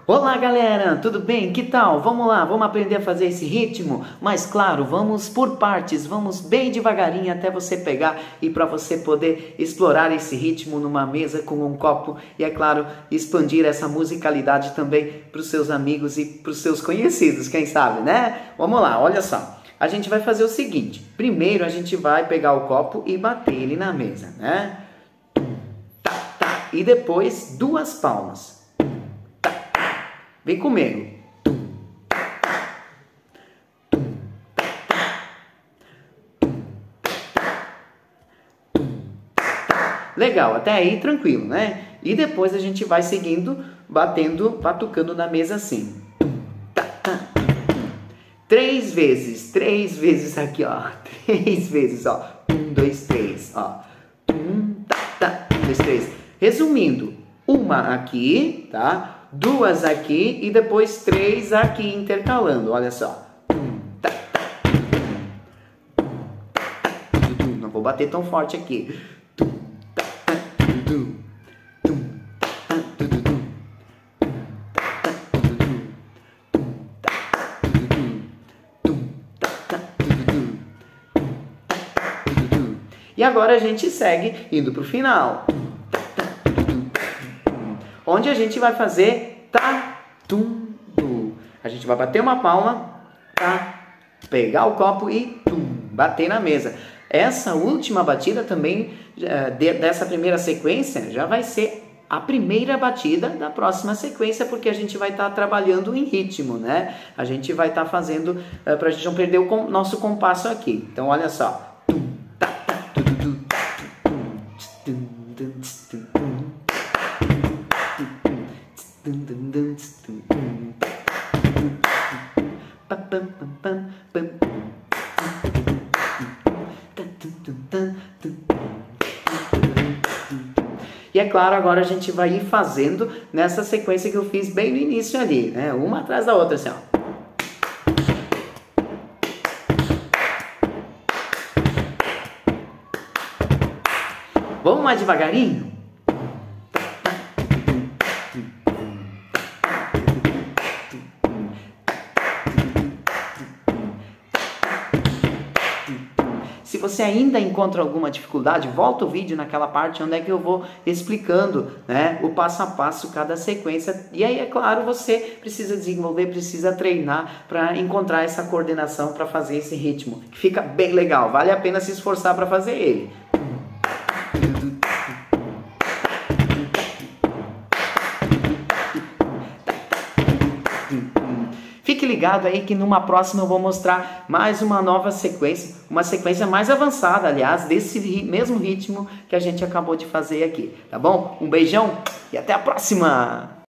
Olá galera, tudo bem? Que tal? Vamos lá, vamos aprender a fazer esse ritmo? Mas claro, vamos por partes, vamos bem devagarinho até você pegar e para você poder explorar esse ritmo numa mesa com um copo e, é claro, expandir essa musicalidade também para os seus amigos e para os seus conhecidos, quem sabe, né? Vamos lá, olha só. A gente vai fazer o seguinte, primeiro a gente vai pegar o copo e bater ele na mesa, né? Tá, tá. E depois duas palmas. Vem comigo. Legal, até aí tranquilo, né? E depois a gente vai seguindo, batendo, batucando na mesa assim. Três vezes aqui, ó. 3 vezes, ó. 1, 2, 3, ó. 1, 2, 3. Resumindo, uma aqui, tá? Duas aqui e depois 3 aqui intercalando, olha só. Não vou bater tão forte aqui. E agora a gente segue indo para o final. Onde a gente vai fazer tá-tum-du. A gente vai bater uma palma, tá, pegar o copo e tum, bater na mesa. Essa última batida também, dessa primeira sequência, já vai ser a primeira batida da próxima sequência, porque a gente vai estar trabalhando em ritmo, né? A gente vai estar fazendo, para a gente não perder o nosso compasso aqui. Então, olha só. E é claro, agora a gente vai ir fazendo nessa sequência que eu fiz bem no início ali, né? Uma atrás da outra, assim, ó. Vamos mais devagarinho? Se você ainda encontra alguma dificuldade, volta o vídeo naquela parte onde é que eu vou explicando, né, o passo a passo, cada sequência. E aí, é claro, você precisa desenvolver, precisa treinar para encontrar essa coordenação para fazer esse ritmo, que fica bem legal, vale a pena se esforçar para fazer ele. Fique ligado aí que numa próxima eu vou mostrar mais uma nova sequência, uma sequência mais avançada, aliás, desse mesmo ritmo que a gente acabou de fazer aqui, tá bom? Um beijão e até a próxima!